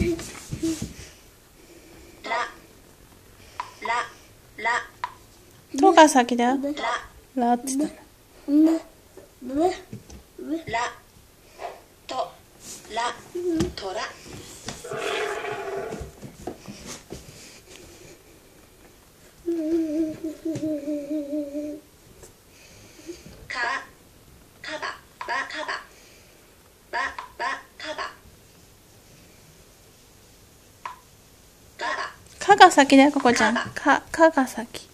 とが先だよ。ラって言ったの。 ラとラトラ。カババカバババカバガバ。 かが先だよ、ここちゃん。かが先。